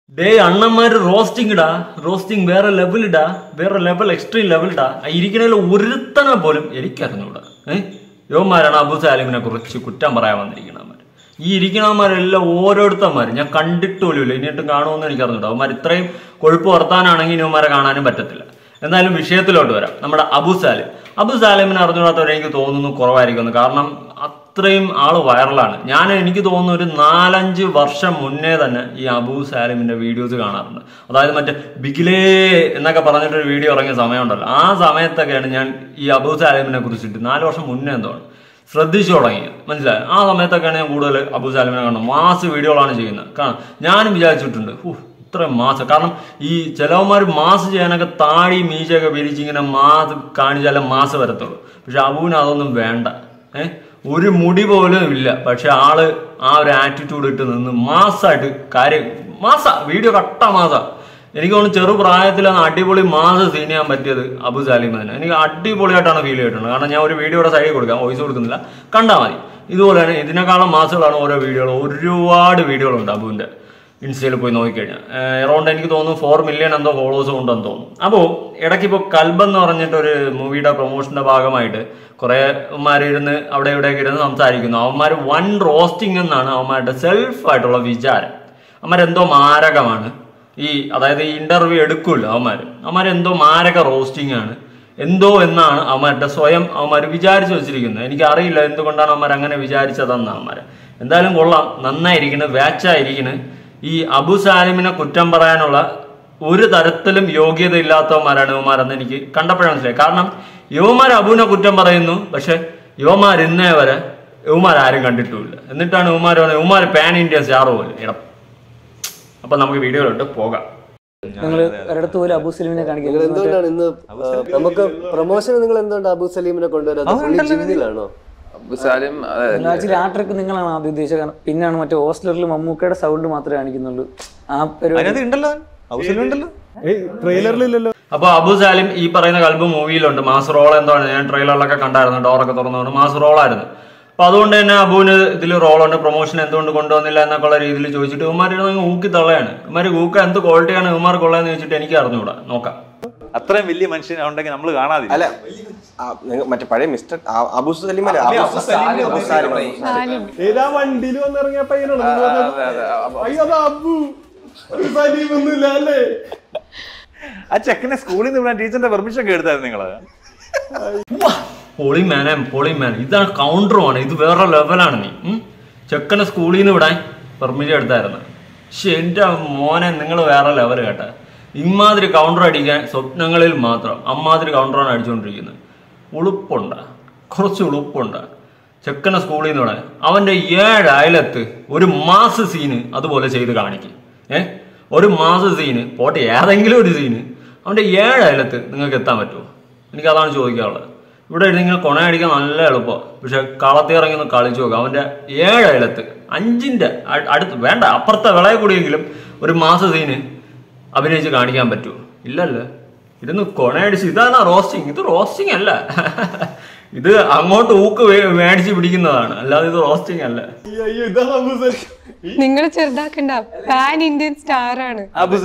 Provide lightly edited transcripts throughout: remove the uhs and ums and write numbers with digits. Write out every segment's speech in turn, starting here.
Day അണ്ണന്മാര് roasting ഇടാ, roasting വേറെ ലെവൽ ഇടാ, വേറെ ലെവൽ എക്സ്ട്രീം ലെവൽ ഇടാ. ഇരിക്കണേൽ ഒരുത്തനെ പോലും എനിക്കറിഞ്ഞൂടാ. യോമാരാണ് അബു സാലിമിനെ കുറിച്ച് കുറ്റം പറയാൻ വന്നിരിക്കണമാര്. ഈ ഇരിക്കണമാരെല്ലാം ഓരോരുത്തന്മാര് ഞാൻ കണ്ടിട്ട് പോലുമില്ല, ഇനിയിട്ടും കാണുമെന്ന് എനിക്കറിഞ്ഞൂടാ. അവന്മാർ ഇത്രയും കൊഴുപ്പ് വർത്താനാണെങ്കിൽ ഇവന്മാരെ കാണാനും പറ്റത്തില്ല. എന്നാലും വിഷയത്തിലോട്ട് വരാം. നമ്മുടെ അബു സാലിമിനെ അറിഞ്ഞൂടാത്തവരെ എനിക്ക് തോന്നുന്നു കുറവായിരിക്കുന്നു. കാരണം അത്രയും ആള് വൈറലാണ്. എനിക്ക് തോന്നുന്നു ഒരു 4-5 വർഷം മുന്നേ തന്നെ ഈ അബു സാലിമിന്റെ വീഡിയോസ് കാണാറുണ്ട്. അതായത് മറ്റേ ബിഗിലേ എന്നൊക്കെ പറഞ്ഞിട്ടൊരു വീഡിയോ ഇറങ്ങിയ സമയമുണ്ടല്ലോ, ആ സമയത്തൊക്കെയാണ് ഞാൻ ഈ അബു സാലിമിനെ കുറിച്ചിട്ട് 4 വർഷം മുന്നേ എന്തോണ് ശ്രദ്ധിച്ചു തുടങ്ങിയത്. മനസ്സിലായി? ആ സമയത്തൊക്കെയാണ് ഞാൻ കൂടുതൽ അബു സാലിമിനെ കാണുന്നത്. മാസ് വീഡിയോകളാണ് ചെയ്യുന്നത്. കാരണം ഞാനും വിചാരിച്ചിട്ടുണ്ട് ഇത്രയും മാസം. കാരണം ഈ ചിലവന്മാർ മാസ് ചെയ്യാനൊക്കെ താടി മീശയൊക്കെ പിരിച്ചിങ്ങനെ മാസ് കാണിച്ചാലേ മാസ് വരത്തുള്ളൂ. പക്ഷെ അബുവിന് അതൊന്നും വേണ്ട. ഒരു മുടി പോലും ഇല്ല. പക്ഷെ ആള് ആ ഒരു ആറ്റിറ്റ്യൂഡ് ഇട്ട് നിന്ന് മാസായിട്ട് വീഡിയോ കട്ട മാസ. എനിക്ക് തോന്നുന്നു ചെറുപ്രായത്തിലാണ് അടിപൊളി മാസ് സീൻ ചെയ്യാൻ പറ്റിയത് അബു സാലിം തന്നെ. എനിക്ക് അടിപൊളിയായിട്ടാണ് ഫീൽ ചെയ്തിട്ടുണ്ട്. കാരണം ഞാൻ ഒരു വീഡിയോയുടെ സൈഡിൽ കൊടുക്കാം, വോയിസ് കൊടുക്കുന്നില്ല, കണ്ടാൽ മതി. ഇതുപോലെ തന്നെ ഇതിനേക്കാളും മാസുകളാണ് ഓരോ വീഡിയോകൾ. ഒരുപാട് വീഡിയോകളുണ്ട് അബുവിന്റെ ഇൻസ്റ്റയിൽ പോയി നോക്കിക്കഴിഞ്ഞാൽ. അറൗണ്ട് എനിക്ക് തോന്നുന്നു 4 മില്യൺ എന്തോ ഫോളോവേഴ്സ് ഉണ്ടെന്ന് തോന്നുന്നു. അപ്പോൾ ഇടയ്ക്ക് ഇപ്പോൾ കൽബ് എന്ന് പറഞ്ഞിട്ട് ഒരു മൂവിയുടെ പ്രൊമോഷന്റെ ഭാഗമായിട്ട് കുറെ അവന്മാരിരുന്ന് അവിടെ ഇവിടെയൊക്കെ ഇരുന്ന് സംസാരിക്കുന്നു. അവന്മാർ വൺ റോസ്റ്റിംഗ് എന്നാണ് അവന്മാരുടെ സെൽഫായിട്ടുള്ള വിചാരം. അവന്മാരെന്തോ മാരകമാണ്. അതായത് ഈ ഇന്റർവ്യൂ എടുക്കൂല്ലോ അവന്മാരെന്തോ മാരക റോസ്റ്റിംഗ് ആണ് എന്തോ എന്നാണ് അവന്മാരുടെ സ്വയം അവന്മാർ വിചാരിച്ചു വെച്ചിരിക്കുന്നത്. എനിക്കറിയില്ല എന്തുകൊണ്ടാണ് അവന്മാർ അങ്ങനെ വിചാരിച്ചതെന്ന്. അവന്മാര് എന്തായാലും കൊള്ളാം, നന്നായിരിക്കുന്നു, വാച്ചായിരിക്കുന്നു. ഈ അബു സാലിമിനെ കുറ്റം പറയാനുള്ള ഒരു തരത്തിലും യോഗ്യത ഇല്ലാത്തവന്മാരാണ് യുവമാരെന്ന് എനിക്ക് കണ്ടപ്പോഴാണ് മനസ്സിലായി. കാരണം യുവമാർ അബുവിനെ കുറ്റം പറയുന്നു, പക്ഷെ യുവമാർ ഇന്നേ വരെ യുവമാരും കണ്ടിട്ടുമില്ല. എന്നിട്ടാണ് യുവമാർ പാൻ ഇന്ത്യ സ്റ്റാർ പോലെ ഇടം. അപ്പൊ നമുക്ക് വീഡിയോയിലോട്ട് പോകാം. അബു സലീമിനെ കാണിക്കുന്നത് എന്തുകൊണ്ടാണ് ഇന്ന് നമുക്ക് പ്രൊമോഷൻ നിങ്ങൾ എന്തുകൊണ്ട് അബു സലീമിനെ കൊണ്ടുവരാണോ? ആ ട്രിക്ക് നിങ്ങളാണ് ആദ്യം ഉദ്ദേശിച്ചത്. പിന്നാണ് മറ്റേ ഹോസ്റ്റലറിൽ മമ്മൂക്കയുടെ സൗണ്ട് മാത്രമേ കാണിക്കുന്നുള്ളൂ. ആ ട്രെയിലറിലില്ലല്ലോ. അപ്പൊ അബു സാലിം ഈ പറയുന്ന കൽബ് മൂവിയിലുണ്ട്. മാസ് റോൾ എന്താണ്, ഞാൻ ട്രെയിലറിലൊക്കെ കണ്ടായിരുന്നു. ഡോറൊക്കെ തുറന്നുകൊണ്ട് മാസ് റോളായിരുന്നു. അപ്പൊ അതുകൊണ്ട് തന്നെ അബുവിന് ഇതിൽ റോളുണ്ട്. പ്രൊമോഷൻ എന്തുകൊണ്ട് കൊണ്ടുവന്നില്ല എന്നൊക്കെയുള്ള രീതിയിൽ ചോദിച്ചിട്ട് ഇവന്മാരുടെ ഊക്കി തള്ളയാണ്. ഇവന്മാര് ഊക്ക എന്ത് ക്വാളിറ്റിയാണ് ഇവന്മാർക്ക് ഉള്ളതെന്ന് ചോദിച്ചിട്ട് എനിക്ക് അറിഞ്ഞുകൂടാ. നോക്കാം. അത്രയും വലിയ മനുഷ്യനുണ്ടെങ്കിൽ നമ്മൾ കാണാതില്ല. അല്ല മറ്റേ പഴയ മിസ്റ്റർ അബു സലീം വണ്ടിയിൽ വന്നിറങ്ങിയപ്പോ ആ ചെക്കനെ സ്കൂളിൽ നിന്ന് വിടാൻ ടീച്ചറിന്റെ പെർമിഷൻ ഒക്കെ എടുത്തായിരുന്നു നിങ്ങള്? പൊളിമാൻ ഇതാണ് കൗണ്ടറുമാണ്. ഇത് വേറെ ലെവലാണ്. ചെക്കനെ സ്കൂളിൽ നിന്ന് വിടാൻ പെർമിഷൻ എടുത്തായിരുന്നു. പക്ഷെ എന്റെ മോനെ നിങ്ങൾ വേറെ ലെവൽ കേട്ട. ഇമാതിരി കൗണ്ടർ അടിക്കാൻ സ്വപ്നങ്ങളിൽ മാത്രം അമ്മാതിരി കൗണ്ടറാണ് അടിച്ചുകൊണ്ടിരിക്കുന്നത്. കുറച്ച് ഉളുപ്പുണ്ട്. ചെക്കനെ സ്കൂളിൽ നിന്ന് വിടാൻ അവന്റെ 7 അയലത്ത് ഒരു മാസ് സീന് അതുപോലെ ചെയ്ത് കാണിക്കും. ഒരു മാസ് സീന് പോട്ടെ, ഏതെങ്കിലും ഒരു സീന് അവന്റെ 7 അയലത്ത് നിങ്ങൾക്ക് എത്താൻ പറ്റുമോ? എനിക്കതാണ് ചോദിക്കാനുള്ളത്. ഇവിടെ ഇങ്ങനെ കൊണയടിക്കാൻ നല്ല എളുപ്പമാണ്. പക്ഷെ കളത്തി ഇറങ്ങി ഒന്ന് കളിച്ചു നോക്കുക. അവന്റെ 7 അയലത്ത് 5ന്റെ അടുത്ത് വേണ്ട അപ്പുറത്തെ വിളയെ കൂടിയെങ്കിലും ഒരു മാസ സീന് അഭിനയിച്ച് കാണിക്കാൻ പറ്റുമോ? ഇല്ലല്ലോ. ഇരുന്ന് കൊണയടിച്ച് ഇതാണ് റോസ്റ്റിംഗ്. ഇത് റോസ്റ്റിംഗ് അല്ല. ഇത് അങ്ങോട്ട് ഊക്ക് മേടിച്ച് പിടിക്കുന്നതാണ്, അല്ലാതെ ഇത് റോസ്റ്റിംഗ് അല്ല. നിങ്ങൾ ചെറുതാക്കണ്ട, പാൻ ഇന്ത്യൻ സ്റ്റാർ ആണ്.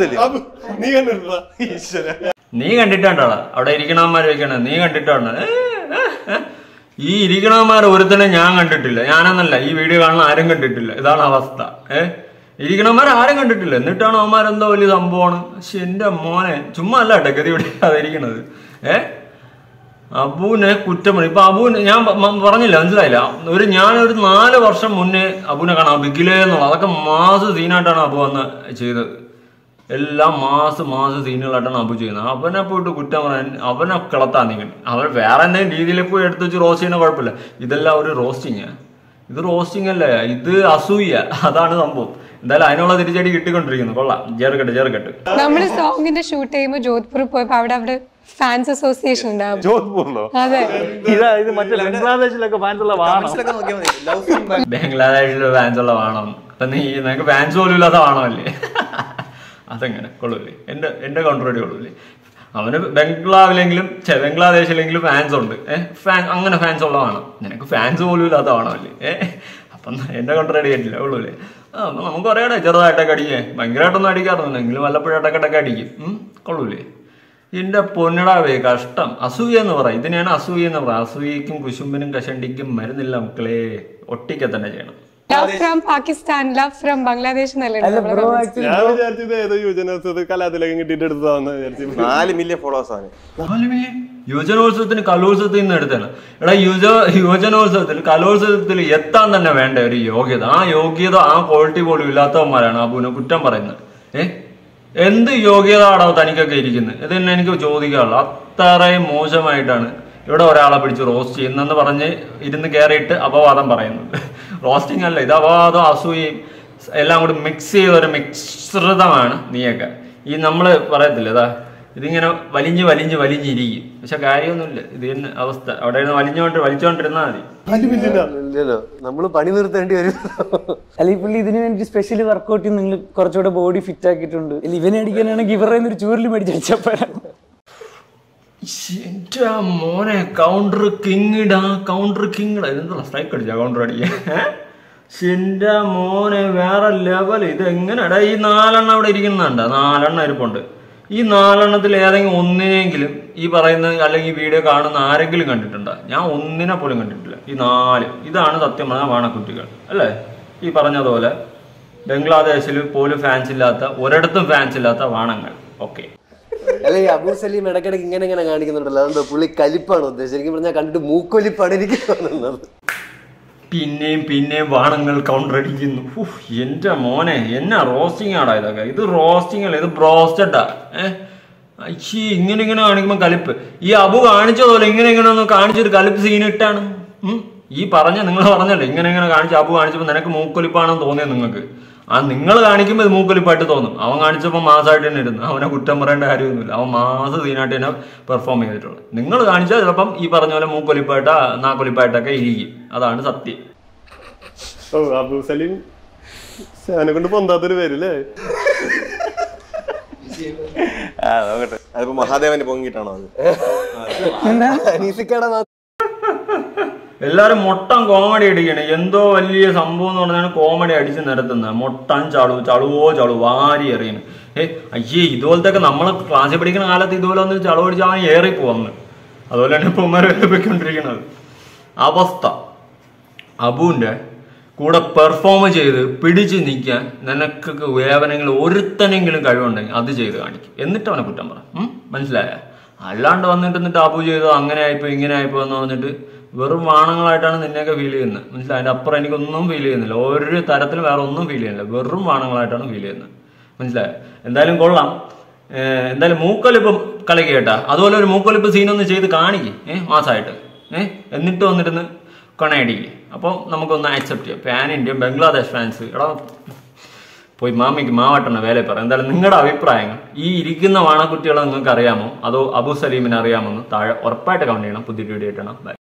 നീ കണ്ടിട്ടാണ്ടാ അവിടെ ഇരിക്കണമാര് വെക്കണ? നീ കണ്ടിട്ടാണ്? ഈ ഇരിക്കണമാര് ഒരുത്തനെ ഞാൻ കണ്ടിട്ടില്ല. ഞാനെന്നല്ല, ഈ വീഡിയോ കാണുന്ന ആരും കണ്ടിട്ടില്ല. ഇതാണ് അവസ്ഥ. ഇരിക്കണമാർ ആരും കണ്ടിട്ടില്ല. എന്നിട്ടാണ് അവന്മാരെന്തോ വലിയ സംഭവമാണ്. പക്ഷെ എന്റെ മോനെ ചുമ്മാ അല്ല ഗതി ഇവിടെ അതിരിക്കണത്. അബുവിനെ കുറ്റം. ഇപ്പൊ അബുവിന് ഞാൻ പറഞ്ഞില്ല, മനസ്സിലായില്ല. ഞാനൊരു 4 വർഷം മുന്നേ അബുവിനെ കാണാം ബിഗിലേ എന്നുള്ള. അതൊക്കെ മാസ് സീനായിട്ടാണ് അബു വന്ന് ചെയ്തത്. എല്ലാം മാസ് സീനുകളായിട്ടാണ് അബു ചെയ്യുന്നത്. അവനെ പോയിട്ട് കുറ്റം പറയാൻ, അവനെ കിളത്താൻ നീങ്ങി. അവൻ വേറെ എന്തെങ്കിലും രീതിയിൽ പോയി എടുത്ത് വെച്ച് റോസ്റ്റ് ചെയ്യുന്ന കുഴപ്പമില്ല. ഇതെല്ലാം ഒരു റോസ്റ്റിങ്. ഇത് റോസ്റ്റിംഗ് അല്ല, ഇത് അസൂയ. അതാണ് സംഭവം. എന്തായാലും അതിനുള്ള തിരിച്ചടി കിട്ടിക്കൊണ്ടിരിക്കുന്നു. കൊള്ളാം. ചേർക്കട്ടെ. നമ്മള് സോങ്ങിന്റെ ഷൂട്ട് ചെയ്യുമ്പോൾ ജോധ്പൂരിൽ പോയപ്പോ അവിടെ ഫാൻസ് അസോസിയേഷൻ ഉണ്ടാവും. ജോധ്പൂരിലോ? അതെ. ഇത് മറ്റേ ബംഗ്ലാദേശിലൊക്കെ ഫാൻസ് ഉള്ള വാണം. ബംഗ്ലാദേശിലെ ഫാൻസ് ഉള്ള വാണം. അപ്പൊ നിനക്ക് ഫാൻസ് പോലും ഇല്ലാത്ത വാണമല്ലേ? അതെങ്ങനെ കൊള്ളൂല്ലേ? എന്റെ കോൺട്രോഡി കൊള്ളൂല്ലേ? അവന് ബംഗ്ലാദേശിലെങ്കിലും ഫാൻസ് ഉണ്ട്. അങ്ങനെ ഫാൻസ് ഉള്ളതാണ്. നിനക്ക് ഫാൻസ് പോലും ഇല്ലാത്ത വാണമല്ലേ? അപ്പം എന്നെ കൊണ്ടടി ആയിട്ടില്ല ഉള്ളൂല്ലേ. അപ്പം നമുക്ക് പറയാടേ ചെറുതായിട്ടൊക്കെ അടിക്കേ, ഭയങ്കരമായിട്ടൊന്നും അടിക്കാറൊന്നുമില്ല, എങ്കിലും വല്ലപ്പോഴായിട്ടൊക്കെ അടിക്കും. കൊള്ളൂലേ? എന്റെ പൊന്നിടാവേ കഷ്ടം. അസൂയ എന്ന് പറയാം, ഇതിനെയാണ് അസൂയ എന്ന് പറയാം. അസൂയക്കും കുശുമ്പിനും കഷണ്ടിക്കും മരുന്നില്ല മക്കളെ, ഒട്ടിക്ക തന്നെ ചെയ്യണം. Love from Pakistan, love from Bangladesh അല്ല ബ്രോ ആക്ച്വലി ഞാൻ വിചാരിച്ചത് ഏതോ യുവജനോത്സവത്തിൽ കലാതിലകം കിട്ടിയിട്ട് എടുത്തതാന്ന് വിചാരിച്ചു. 4 മില്യൺ ഫോളോവേഴ്സ് ആണ്. 4 മില്യൺ യുവജനോത്സവത്തിന് കലോത്സവത്തിൽ നിന്ന് എടുത്താണ്. എടാ യുവജനോത്സവത്തിൽ കലോത്സവത്തിൽ എത്താൻ തന്നെ വേണ്ട ഒരു യോഗ്യത. ആ യോഗ്യത ആ ക്വാളിറ്റി പോലും ഇല്ലാത്തവന്മാരാണ് അബുവിനെ കുറ്റം പറയുന്നത്. എന്ത് യോഗ്യത ആണോ തനിക്കൊക്കെ ഇരിക്കുന്നത്? ഇത് തന്നെ എനിക്ക് ചോദിക്കാനുള്ളൂ. അത്രയും മോശമായിട്ടാണ് ഇവിടെ ഒരാളെ പിടിച്ച് റോസ്റ്റ് ചെയ്യുന്നെന്ന് പറഞ്ഞ് ഇരുന്ന് കയറിയിട്ട് അപവാദം പറയുന്നത്. റോസ്റ്റിംഗ് അല്ല, ഇത് അപവാദം അസൂയയും എല്ലാം കൂടി മിക്സ് ചെയ്തൊരു മിശ്രിതമാണ് നീയൊക്കെ. ഈ നമ്മൾ പറയത്തില്ല ഇതാ ഇതിങ്ങനെ വലിഞ്ഞിരിക്കും, പക്ഷെ കാര്യമൊന്നുമില്ല. ഇത് തന്നെ അവസ്ഥ. അവിടെ ഇരുന്ന് വലിച്ചോണ്ടിരുന്നാൽ മതി. ഇല്ലല്ലോ, നമ്മള് പണി നിർത്തേണ്ടി വരും. അല്ല ഈ പുള്ളി ഇതിന് വേണ്ടി സ്പെഷ്യൽ വർക്ക്ഔട്ട് ചെയ്ത് നിങ്ങൾ കുറച്ചുകൂടെ ബോഡി ഫിറ്റ് ആക്കിയിട്ടുണ്ട്. ഇവനെ അടിക്കാനാണെങ്കിൽ ഇവരുടെ ഒരു ചൂരിൽ മേടിച്ചപ്പോഴാണ്. എന്റെ മോനെ കൗണ്ടർ കിങ്ങിടാ എന്താ സ്ട്രൈക്ക് അടിച്ചാ കൗണ്ടർ അടിക്കാൻ? എന്റെ മോനെ വേറെ ലെവൽ. ഇത് എങ്ങനെയാടാ ഈ 4 അവിടെ ഇരിക്കുന്നുണ്ട്? 4 ഇരിപ്പുണ്ട്. ഈ 4 ഏതെങ്കിലും ഒന്നിനെങ്കിലും ഈ പറയുന്ന അല്ലെങ്കിൽ ഈ വീഡിയോ കാണുന്ന ആരെങ്കിലും കണ്ടിട്ടുണ്ടോ? ഞാൻ ഒന്നിനെ പോലും കണ്ടിട്ടില്ല. ഈ 4 ഇതാണ് സത്യം പറഞ്ഞ വാണക്കുട്ടികൾ അല്ലേ? ഈ പറഞ്ഞതുപോലെ ബംഗ്ലാദേശിൽ പോലും ഫാൻസ് ഇല്ലാത്ത, ഒരിടത്തും ഫാൻസ് ഇല്ലാത്ത വാണങ്ങൾ. ഓക്കെ. അല്ലെ ഈ അബു സലീം ഇടയ്ക്കിടയ്ക്ക് ഇങ്ങനെ കാണിക്കുന്നുണ്ടല്ലോ, അതെന്താ പുള്ളി കലിപ്പാണ് ഉദ്ദേശിച്ചത്? ശരിക്കും പറഞ്ഞാൽ കണ്ടിട്ട് മൂക്കൊലിപ്പാണ് എനിക്ക് തോന്നുന്നത്. പിന്നെയും വാണങ്ങൾ കൗണ്ടർ അടിക്കുന്നു. എന്റെ മോനെ എന്നാ റോസ്റ്റിംഗ് ആടാ ഇതൊക്കെ? ഇത് റോസ്റ്റിംഗ് അല്ല, ഇത് ബ്രോസ്റ്റഡാ. ഇങ്ങനെ കാണിക്കുമ്പോൾ കലിപ്പ്. ഈ അബു കാണിച്ചതുപോലെ ഇങ്ങനെ ഒന്ന് കാണിച്ചൊരു കലിപ്പ് സീനിട്ടാണ് ഈ നിങ്ങൾ പറഞ്ഞല്ലേ ഇങ്ങനെ കാണിച്ച് അബു കാണിച്ചപ്പോൾ നിനക്ക് മൂക്കൊലിപ്പാണെന്ന് തോന്നിയത് നിങ്ങൾക്ക്. നിങ്ങൾ കാണിക്കുമ്പോൾ ഇത് മൂക്കൊലിപ്പായിട്ട് തോന്നും. അവൻ കാണിച്ചപ്പോൾ മാസമായിട്ട് തന്നെ ഇരുന്നു. അവനെ കുറ്റം പറയേണ്ട കാര്യമൊന്നുമില്ല. അവൻ മാസ സീനായിട്ട് തന്നെ പെർഫോം ചെയ്തിട്ടുള്ളത്. നിങ്ങൾ കാണിച്ചാൽ ചിലപ്പം ഈ പറഞ്ഞ പോലെ മൂക്കൊലിപ്പായിട്ടാ നാക്കൊലിപ്പായിട്ടൊക്കെ ഇരിക്കും. അതാണ് സത്യം. ഓ അബു സലീം അവനെ കൊണ്ട് പൊന്താത്തൊരു പേരല്ലേ? നോക്കട്ടെ, അതിപ്പോ മഹാദേവന് പൊങ്ങിട്ടാണോ അത്? എല്ലാരും മൊട്ടം കോമഡി അടിക്കണേ. എന്തോ വലിയ സംഭവം എന്ന് പറഞ്ഞാൽ കോമഡി അടിച്ച് നിരത്തുന്നത്. മൊട്ടം ചളുവോ വാരി എറിയണ്. അയ്യേ ഇതുപോലത്തെ ഒക്കെ നമ്മളെ ക്ലാസ്സിൽ പഠിക്കുന്ന കാലത്ത് ഇതുപോലെ ഒന്ന് ചളവ് അടിച്ച് അവൻ ഏറിപ്പോന്ന്. അതുപോലെ തന്നെ ഇപ്പൊ പോയിക്കൊണ്ടിരിക്കുന്നത് അവസ്ഥ. അബുവിന്റെ കൂടെ പെർഫോം ചെയ്ത് പിടിച്ച് നിൽക്കാൻ നിനക്ക് വേവനെങ്കിലും ഒരുത്തനെങ്കിലും കഴിവുണ്ടെങ്കിൽ അത് ചെയ്ത് കാണിക്കും. എന്നിട്ട് അവനെ കുറ്റം പറ. മനസ്സിലായ? അല്ലാണ്ട് വന്നിട്ട് അബു ചെയ്തോ അങ്ങനെ ആയിപ്പോ ഇങ്ങനെ ആയിപ്പോ എന്ന് പറഞ്ഞിട്ട് വെറും വാണങ്ങളായിട്ടാണ് നിന്നെയൊക്കെ ഫീൽ ചെയ്യുന്നത്. മനസ്സിലായി? അതിന്റെ അപ്പുറം എനിക്കൊന്നും ഫീൽ ചെയ്യുന്നില്ല. ഒരു തരത്തിലും വേറെ ഒന്നും ഫീൽ ചെയ്യുന്നില്ല. വെറും വാണങ്ങളായിട്ടാണ് ഫീൽ ചെയ്യുന്നത്. മനസ്സിലായോ? എന്തായാലും കൊള്ളാം. എന്തായാലും മൂക്കൊലിപ്പ് കളിക്ക് കേട്ടാ. അതുപോലെ ഒരു മൂക്കൊലിപ്പ് സീനൊന്ന് ചെയ്ത് കാണിക്ക് മാസമായിട്ട്. എന്നിട്ട് വന്നിരുന്ന് കൊണയടിക്ക്. അപ്പം നമുക്കൊന്ന് ആക്സെപ്റ്റ് ചെയ്യാം. പാൻ ഇന്ത്യൻ ബംഗ്ലാദേശ് ഫാൻസ് എടാ പോയി മാമിക്ക് മാവട്ടണ വേല പറ. എന്തായാലും നിങ്ങളുടെ അഭിപ്രായങ്ങൾ ഈ ഇരിക്കുന്ന വാണക്കുട്ടികളെ നിങ്ങൾക്ക് അറിയാമോ അതോ അബു സലീമിനെ അറിയാമോ എന്ന് താഴെ ഉറപ്പായിട്ട് കമന്റ് ചെയ്യണം. പുതിയ വീഡിയോ ആയിട്ടാണ്. ബൈ.